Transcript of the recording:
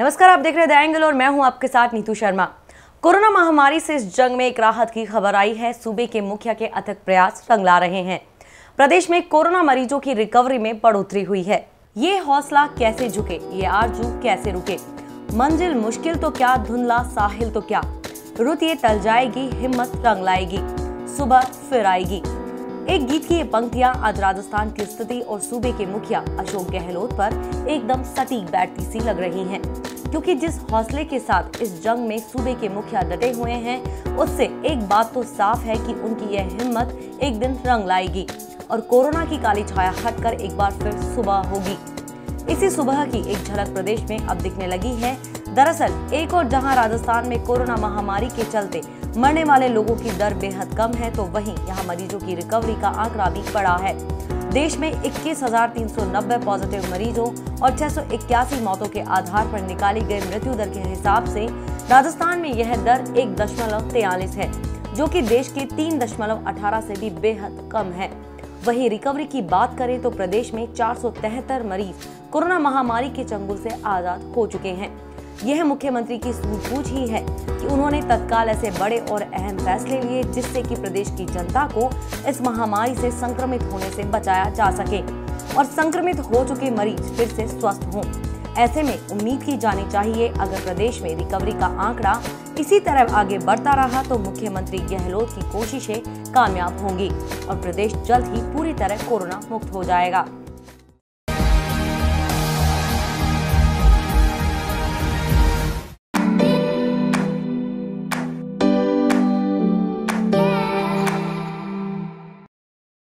नमस्कार, आप देख रहे हैं द एंगल और मैं हूं आपके साथ नीतू शर्मा। कोरोना महामारी से इस जंग में एक राहत की खबर आई है। सूबे के मुखिया के अथक प्रयास रंग ला रहे हैं। प्रदेश में कोरोना मरीजों की रिकवरी में बढ़ोतरी हुई है। ये हौसला कैसे झुके, ये आरजू कैसे रुके। मंजिल मुश्किल तो क्या, धुंधला साहिल तो क्या, रुत ये टल जाएगी, हिम्मत रंग लाएगी, सुबह फिर आएगी। एक गीत की ये पंक्तियां आज राजस्थान की स्थिति और सूबे के मुखिया अशोक गहलोत पर एकदम सटीक बैठती सी लग रही हैं, क्योंकि जिस हौसले के साथ इस जंग में सूबे के मुखिया डटे हुए हैं, उससे एक बात तो साफ है कि उनकी यह हिम्मत एक दिन रंग लाएगी और कोरोना की काली छाया हटकर एक बार फिर सुबह होगी। इसी सुबह की एक झलक प्रदेश में अब दिखने लगी है। दरअसल एक और जहां राजस्थान में कोरोना महामारी के चलते मरने वाले लोगों की दर बेहद कम है, तो वहीं यहां मरीजों की रिकवरी का आंकड़ा भी बड़ा है। देश में 21,390 पॉजिटिव मरीजों और 681 मौतों के आधार पर निकाली गई मृत्यु दर के हिसाब से राजस्थान में यह दर 1.43 है, जो कि देश के 3.18 से भी बेहद कम है। वहीं रिकवरी की बात करें तो प्रदेश में 473 मरीज कोरोना महामारी के चंगुल से आजाद हो चुके हैं। यह मुख्यमंत्री की सूझबूझ ही है कि उन्होंने तत्काल ऐसे बड़े और अहम फैसले लिए जिससे कि प्रदेश की जनता को इस महामारी से संक्रमित होने से बचाया जा सके और संक्रमित हो चुके मरीज फिर से स्वस्थ हों। ऐसे में उम्मीद की जानी चाहिए, अगर प्रदेश में रिकवरी का आंकड़ा इसी तरह आगे बढ़ता रहा तो मुख्यमंत्री गहलोत की कोशिशें कामयाब होंगी और प्रदेश जल्द ही पूरी तरह कोरोना मुक्त हो जाएगा।